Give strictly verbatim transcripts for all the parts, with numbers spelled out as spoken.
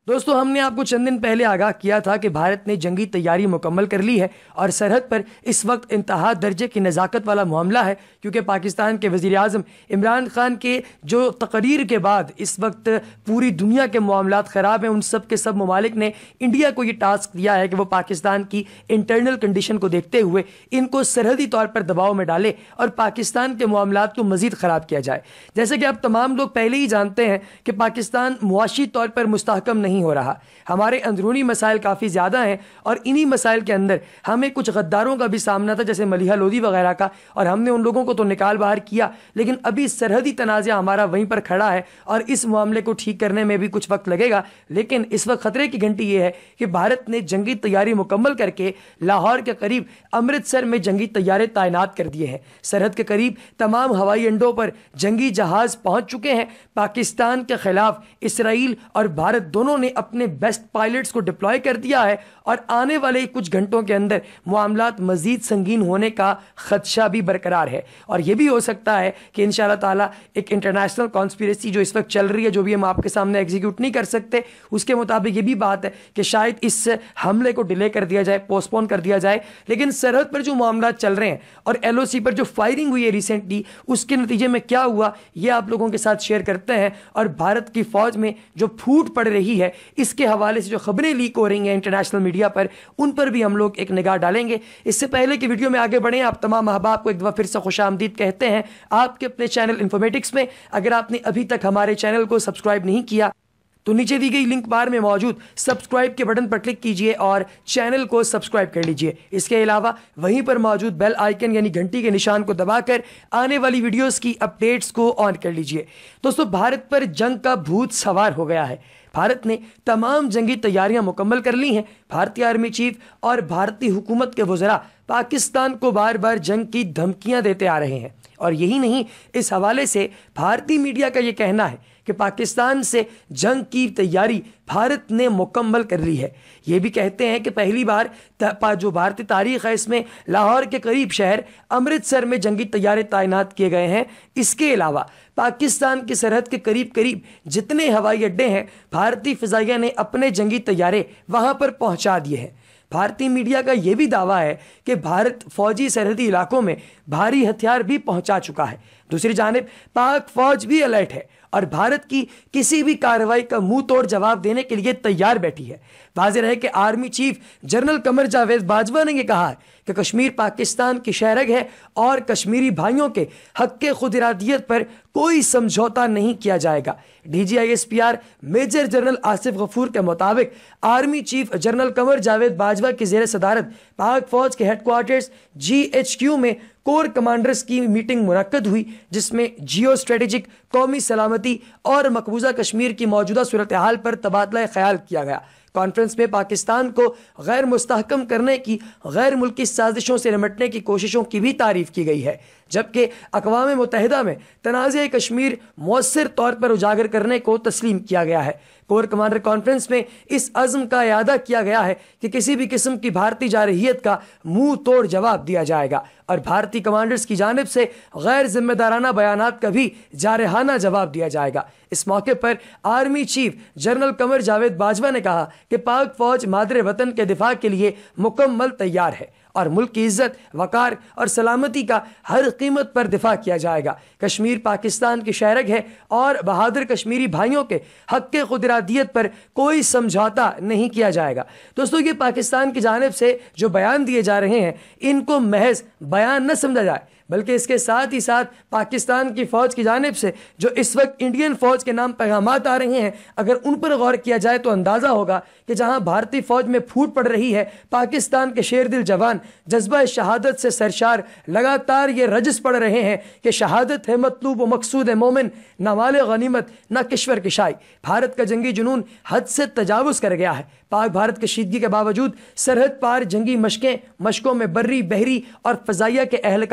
دوستو ہم نے آپ کو چند دن پہلے آگاہ کیا تھا کہ بھارت نے جنگی تیاری مکمل کر لی ہے اور سرحد پر اس وقت انتہا درجے کی نزاکت والا معاملہ ہے، کیونکہ پاکستان کے وزیر اعظم عمران خان کے جو تقریر کے بعد اس وقت پوری دنیا کے معاملات خراب ہیں، ان سب کے سب ممالک نے انڈیا کو یہ ٹاسک دیا ہے کہ وہ پاکستان کی انٹرنل کنڈیشن کو دیکھتے ہوئے ان کو سرحدی طور پر دباؤ میں ڈالے اور پاکستان کے معاملات کو مزید خراب کیا جائے۔ جیسے کہ اب تمام لوگ پہلے ہی جانتے ہیں کہ پاکستان معاشی طور پر مستحکم نہیں ہو رہا، ہمارے اندرونی مسائل کافی زیادہ ہیں اور انہی مسائل کے اندر ہمیں کچھ غداروں کا بھی سامنا تھا، جیسے ملیحہ لودھی وغیرہ کا، اور ہم نے ان لوگوں کو تو نکال باہر کیا، لیکن ابھی سرحدی تنازع ہمارا وہیں پر کھڑا ہے اور اس معاملے کو ٹھیک کرنے میں بھی کچھ وقت لگے گا۔ لیکن اس وقت خطرے کی گھنٹی یہ ہے کہ بھارت نے جنگی تیاری مکمل کر کے لاہور کے قریب امرتسر میں جنگی طیارے تعینات کر دیے ہیں، سرحد کے قریب تمام ہوائی اڈوں پر جنگی جہاز پہنچ چکے ہیں۔ پاکستان کے خلاف اسرائیل اور بھارت دونوں نے اپنے بیسٹ پائلٹس کو ڈپلوائے کر دیا ہے اور آنے والے کچھ گھنٹوں کے اندر معاملات مزید سنگین ہونے کا خدشہ بھی برقرار ہے، اور یہ بھی ہو سکتا ہے کہ انشاءاللہ تعالیٰ ایک انٹرنیشنل کانسپیریسی جو اس وقت چل رہی ہے، جو بھی ہم آپ کے سامنے ایگزیکیوٹ نہیں کر سکتے، اس کے مطابق یہ بھی بات ہے کہ شاید اس حملے کو ڈیلے کر دیا جائے، پوسٹ پون کر دیا جائے۔ لیکن سرحد پر جو معاملات چل رہے ہیں اور ایل او سی پر جو فائرنگ ہوئی ہے ریسنٹلی، اس کے نتیجے میں کیا ہوا یہ آپ لوگوں کے ساتھ شیئر کرتے ہیں، اور بھارت کی فوج میں جو پھوٹ پڑ رہی ہے اس کے حوالے سے جو خبریں لیک ہو رہی ہیں انٹرنیشنل میڈیا پر، ان پر بھی ہم لوگ ایک نگاہ ڈالیں گے۔ اس سے پہلے کہ ویڈیو میں آگے بڑھیں، آپ تمام احباب کو ایک دفعہ پھر سے خوش آمدید کہتے ہیں آپ کے اپنے چینل انفارمیٹکس میں۔ اگر آپ نے ابھی تک ہمارے چینل کو سبسکرائب نہیں کیا تو نیچے دی گئی لنک بار میں موجود سبسکرائب کے بٹن پر کلک کیجئے اور چینل کو سبسکرائب کر لیجئے۔ اس کے علاوہ وہیں پر موجود بیل آئیکن یعنی گھنٹی کے نشان کو دبا کر آنے والی ویڈیوز کی اپڈیٹس کو آن کر لیجئے۔ دوستو بھارت پر جنگ کا بھوت سوار ہو گیا ہے، بھارت نے تمام جنگی تیاریاں مکمل کر لی ہیں۔ بھارتی آرمی چیف اور بھارتی حکومت کے وزراء پاکستان کو بار بار جنگ کی دھمکیاں دیتے آ رہے ہیں، اور یہی نہیں، اس حوالے سے بھارتی میڈیا کا یہ کہنا ہے کہ پاکستان سے جنگ کی تیاری بھارت نے مکمل کر لی ہے۔ یہ بھی کہتے ہیں کہ پہلی بار جو بھارتی تاریخ ہے اس میں لاہور کے قریب شہر امرتسر میں جنگی طیارے تعینات کیے گئے ہیں۔ اس کے علاوہ پاکستان کی سرحد کے قریب قریب جتنے ہوائی اڈے ہیں، بھارتی فضائیہ نے اپنے جنگی طیارے وہاں پر پہنچا دیے ہیں۔ بھارتی میڈیا کا یہ بھی دعویٰ ہے کہ بھارت فوجی سرحدی علاقوں میں بھاری ہتھیار بھی پہنچا چکا ہے۔ دوسری جانب پاک فوج بھی الرٹ ہے اور بھارت کی کسی بھی کارروائی کا منہ توڑ جواب دینے کے لیے تیار بیٹھی ہے۔ واضح رہے کہ army chief general Qamar Javed Bajwa نے یہ کہا ہے کہ کشمیر پاکستان کی شہرگ ہے اور کشمیری بھائیوں کے حق خود ارادیت پر کوئی سمجھوتا نہیں کیا جائے گا۔ D G I S P R major general Asif Ghafoor کے مطابق army chief general Qamar Javed Bajwa کی زیر صدارت پاک فوج کے headquarters G H Q میں کور کمانڈرز کی میٹنگ منعقد ہوئی، جس میں جیو اسٹریٹجک، قومی سلامتی اور مقبوضہ کشمیر کی موجودہ صورتحال پر تبادلہ خیال کیا گیا۔ کانفرنس میں پاکستان کو غیر مستحکم کرنے کی غیر ملکی سازشوں سے نمٹنے کی کوششوں کی بھی تعریف کی گئی ہے، جبکہ اقوام متحدہ میں تنازع کشمیر مؤثر طور پر اجاگر کرنے کو تسلیم کیا گیا ہے۔ کور کمانڈر کانفرنس میں اس عزم کا اعادہ کیا گیا ہے کہ کسی بھی قسم کی بھارتی جارحیت کا منہ توڑ جواب دیا جائے گا اور بھارتی کمانڈرز کی جانب سے غیر ذمہ دارانہ بیانات کا بھی جارحانہ جواب دیا جائے گا۔ اس موقع پر army chief general Qamar Javed Bajwa نے کہا کہ پاک فوج مادر وطن کے دفاع کے لیے مکمل تیار ہے اور ملک کی عزت، وقار اور سلامتی کا ہر قیمت پر دفاع کیا جائے گا۔ کشمیر پاکستان کی شہرگ ہے اور بہادر کشمیری بھائیوں کے حق خود ارادیت پر کوئی سمجھوتا نہیں کیا جائے گا۔ دوستو یہ پاکستان کی جانب سے جو بیان دیے جا رہے ہیں ان کو محض بیان نہ سمجھا جائے، بلکہ اس کے ساتھ ہی ساتھ پاکستان کی فوج کی جانب سے جو اس وقت انڈین فوج کے نام پیغامات آ رہے ہیں، اگر ان پر غور کیا جائے تو اندازہ ہوگا کہ جہاں بھارتی فوج میں پھوٹ پڑ رہی ہے، پاکستان کے شیر دل جوان جذبہ شہادت سے سرشار لگاتار یہ رجس پڑ رہے ہیں کہ شہادت ہے مطلوب و مقصود مومن، نہ مال غنیمت نہ کشور کشائی۔ بھارت کا جنگی جنون حد سے تجاوز کر گیا ہے۔ پاک بھارت کشیدگی کے باوجود سرحد پار جنگی مشقیں مشقوں میں بری، بحری اور فضائیہ کے اہلکار شامل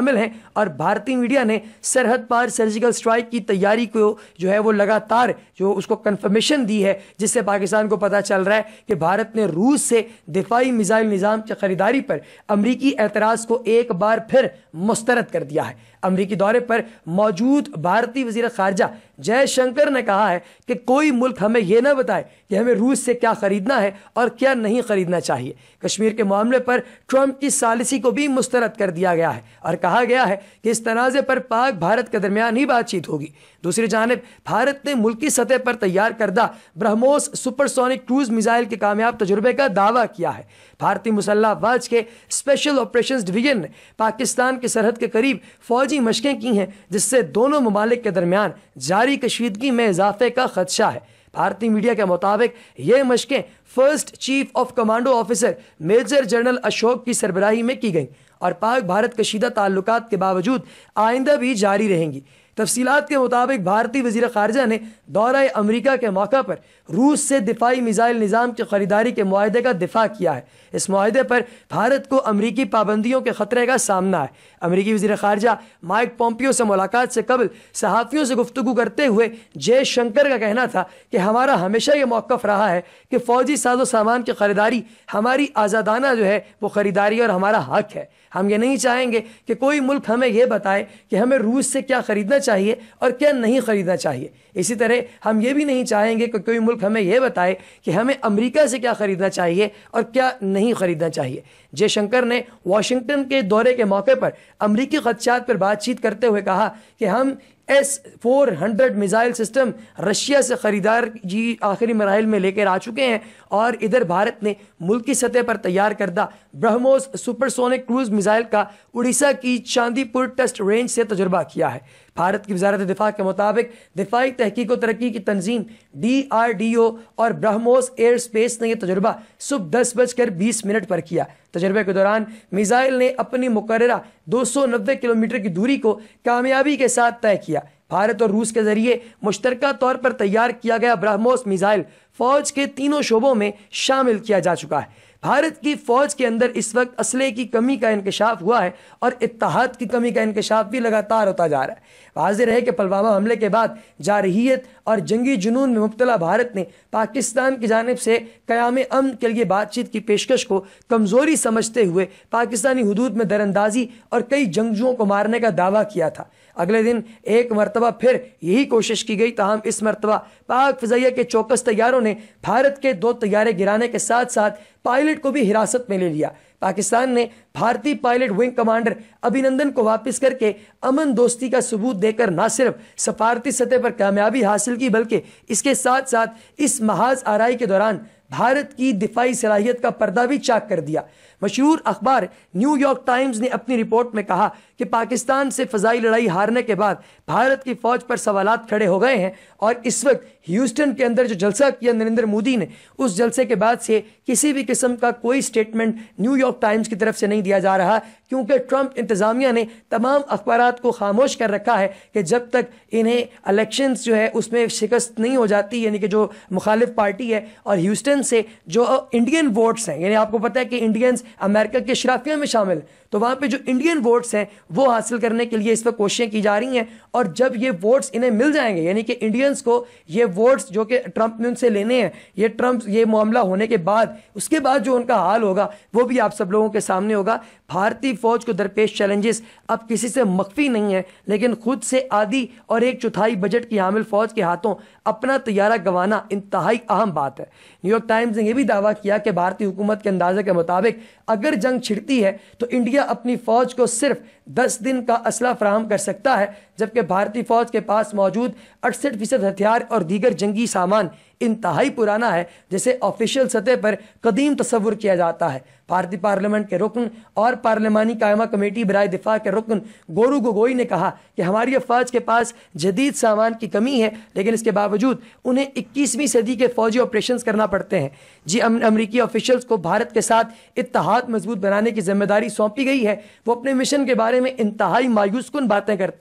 شامل ہیں اور بھارتی میڈیا نے سرحد پار سرجیکل اسٹرائک کی تیاری کو جو ہے وہ لگاتار جو اس کو کنفرمیشن دی ہے، جس سے پاکستان کو پتہ چل رہا ہے کہ بھارت نے روس سے دفاعی میزائل نظام کی خریداری پر امریکی اعتراض کو ایک بار پھر مسترد کر دیا ہے۔ امریکی دورے پر موجود بھارتی وزیر خارجہ جے شنکر نے کہا ہے کہ کوئی ملک ہمیں یہ نہ بتائے کہ ہمیں روس سے کیا خریدنا ہے اور کیا نہیں خریدنا چاہیے۔ کشمیر کے معاملے پر ٹرمپ کی ثالثی کو بھی مسترد کر دیا گیا ہے اور کہا گیا ہے کہ اس تنازع پر پاک بھارت کے درمیان ہی بات چیت ہوگی۔ دوسری جانب بھارت نے ملکی سطح پر تیار کردہ BrahMos supersonic cruise missile کے کامیاب تجربے کا دعویٰ کیا ہے۔ بھارتی مسلح افواج کے اسپیشل آپریشنز ڈویژن نے پاکستان کی سرحد کے قریب فوجی مشقیں کی ہیں، جس سے دونوں ممالک کے درمیان جاری کشیدگی میں اضافے کا خدشہ ہے۔ بھارتی میڈیا کے مطابق یہ مشقیں first chief of commando officer major general Ashok کی سربراہی میں کی گئیں اور پاک بھارت کشیدہ تعلقات کے باوجود آئندہ بھی جاری رہیں گی۔ تفصیلات کے مطابق بھارتی وزیر خارجہ نے دورہ امریکہ کے موقع پر روس سے دفاعی میزائل نظام کی خریداری کے معاہدے کا دفاع کیا ہے۔ اس معاہدے پر بھارت کو امریکی پابندیوں کے خطرے کا سامنا ہے۔ امریکی وزیر خارجہ مائک پومپیو سے ملاقات سے قبل صحافیوں سے گفتگو کرتے ہوئے جے شنکر کا کہنا تھا کہ ہمارا ہمیشہ یہ موقف رہا ہے کہ فوجی ساز و سامان کی خریداری ہماری آزادانہ جو ہے وہ خریداری اور ہمارا حق ہے۔ ہم یہ نہیں چاہیں گے کہ کوئی ملک ہمیں یہ بتائے کہ ہمیں روس سے کیا خریدنا چاہیے اور کیا نہیں خریدنا چاہیے۔ اسی طرح ہم یہ بھی نہیں چاہیں گے کہ کوئی ملک ہمیں یہ بتائے کہ ہمیں امریکہ سے کیا خریدنا چاہیے اور کیا نہیں خریدنا چاہیے۔ جے شنکر نے واشنگٹن کے دورے کے موقع پر امریکی خدشات پر بات چیت کرتے ہوئے کہا کہ ہم S four hundred missile system Russia سے خریدار جی آخری مراحل میں لے کر آ چکے ہیں اور ادھر بھارت نے ملکی سطح پر تیار کردہ BrahMos supersonic cruise missile کا اڑیسہ کی چاندی پور ٹیسٹ رینج سے تجربہ کیا ہے۔ بھارت کی وزارت دفاع کے مطابق دفاعی تحقیق و ترقی کی تنظیم ڈی آر ڈی او اور برہموس ایئر سپیس نے یہ تجربہ صبح دس بج کر بیس منٹ پر کیا۔ تجربے کے دوران میزائل نے اپنی مقررہ دو سو نوے کلومیٹر کی دوری کو کامیابی کے ساتھ طے کیا۔ بھارت اور روس کے ذریعے مشترکہ طور پر تیار کیا گیا برہموس میزائل فوج کے تینوں شعبوں میں شامل کیا جا چکا ہے۔ بھارت کی فوج کے اندر اس وقت اسلحے کی کمی کا انکشاف ہوا ہے اور اتحاد کی کمی کا انکشاف بھی لگاتار ہوتا جا رہا ہے۔ واضح رہے کہ پلوامہ حملے کے بعد جارحیت اور جنگی جنون میں مبتلا بھارت نے پاکستان کی جانب سے قیام امن کے لیے بات چیت کی پیشکش کو کمزوری سمجھتے ہوئے پاکستانی حدود میں دراندازی اور کئی جنگجوؤں کو مارنے کا دعویٰ کیا تھا۔ اگلے دن ایک مرتبہ پھر یہی کوشش کی گئی، تاہم اس مرتبہ پاک فضائیہ کے چوکس طیاروں نے بھارت کے دو طیارے گرانے کے ساتھ ساتھ پائلٹ کو بھی حراست میں لے لیا۔ پاکستان نے بھارتی پائلٹ ونگ کمانڈر ابھینندن کو واپس کر کے امن دوستی کا ثبوت دے کر نہ صرف سفارتی سطح پر کامیابی حاصل کی بلکہ اس کے ساتھ ساتھ اس محاذ آرائی کے دوران بھارت کی دفاعی صلاحیت کا پردہ بھی چاک کر دیا۔ مشہور اخبار نیو یارک ٹائمز نے اپنی رپورٹ میں کہا کہ پاکستان سے فضائی لڑائی ہارنے کے بعد بھارت کی فوج پر سوالات کھڑے ہو گئے ہیں اور اس وقت ہیوسٹن کے اندر جو جلسہ کیا نریندر مودی نے، اس جلسے کے بعد سے کسی بھی قسم کا کوئی سٹیٹمنٹ نیو یارک ٹائمز کی طرف سے نہیں دیا جا رہا، کیونکہ ٹرمپ انتظامیہ نے تمام اخبارات کو خاموش کر رکھا ہے کہ جب تک انہیں الیکشنز جو ہے اس میں شکست نہیں ہو جاتی، یعنی کہ جو مخالف پارٹی ہے اور ہیوسٹن سے جو انڈین ووٹس ہیں، یعنی آپ کو پتہ ہے کہ انڈینز امریکہ کے اشرافیہ میں شامل ہیں، تو وہاں پہ جو انڈین ووٹس ہیں وہ حاصل کرنے کے لیے اس وقت کوششیں کی جا رہی ہیں، اور جب یہ ووٹس انہیں مل جائیں گے، یعنی کہ انڈینز کو یہ ووٹس جو کہ ٹرمپ نے ان سے لینے ہیں، یہ ٹرمپ یہ معاملہ ہونے کے بعد اس کے بعد جو ان کا حال ہوگا وہ بھی آپ سب لوگوں کے سامنے ہوگا۔ بھارتی فوج کو درپیش چیلنجز اب کسی سے مخفی نہیں ہے، لیکن خود سے آدھی اور ایک چوتھائی بجٹ کی حامل فوج کے ہاتھوں اپنا طیارہ گنوانا انتہائی اہم بات ہے۔ نیو یارک ٹائمز نے یہ بھی دعویٰ کیا کہ بھارتی حکومت کے اندازے کے مطابق اگر جنگ چھڑتی ہے تو انڈیا اپنی فوج کو صرف دس دن کا اسلحہ فراہم کر سکتا ہے، جبکہ بھارتی فوج کے پاس موجود اڑسٹھ فیصد ہتھیار اور دیگر جنگی سامان انتہائی پرانا ہے، جسے آفیشیل سطح پر قدیم تصور کیا جاتا ہے۔ بھارتی پارلیمنٹ کے رکن اور پارلیمانی قائمہ کمیٹی برائے دفاع کے رکن گورو گوگوئی نے کہا کہ ہماری افواج کے پاس جدید سامان کی کمی ہے، لیکن اس کے باوجود انہیں اکیسویں صدی کے فوجی آپریشنز کرنا پڑتے ہیں۔ جی امریکی آفیشلز کو بھارت کے ساتھ اتحاد مضبوط بنانے کی ذمہ داری سونپی گئی ہے، وہ اپنے مشن کے بارے میں انتہائی مایوس کن باتیں کرتے ہیں۔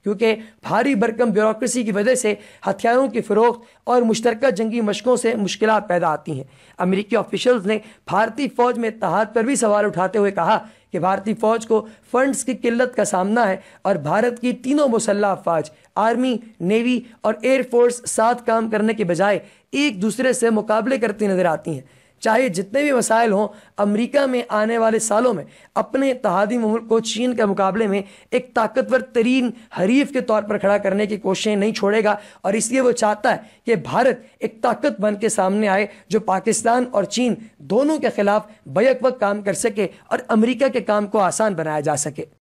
کیونکہ بھاری بھرکم بیوروکریسی کی وجہ سے ہتھیاروں کی فروخت اور مشترکہ جنگی مشقوں سے مشکلات پیدا آتی ہیں۔ امریکی آفیشلز نے بھارتی فوج میں اتحاد پر بھی سوال اٹھاتے ہوئے کہا کہ بھارتی فوج کو فنڈز کی قلت کا سامنا ہے اور بھارت کی تینوں مسلح افواج آرمی، نیوی اور ایئر فورس ساتھ کام کرنے کے بجائے ایک دوسرے سے مقابلے کرتی نظر آتی ہیں۔ چاہے جتنے بھی مسائل ہوں، امریکہ میں آنے والے سالوں میں اپنے اتحادی ملک کو چین کے مقابلے میں ایک طاقتور ترین حریف کے طور پر کھڑا کرنے کی کوششیں نہیں چھوڑے گا، اور اس لیے وہ چاہتا ہے کہ بھارت ایک طاقت بن کے سامنے آئے جو پاکستان اور چین دونوں کے خلاف بیک وقت کام کر سکے اور امریکہ کے کام کو آسان بنایا جا سکے۔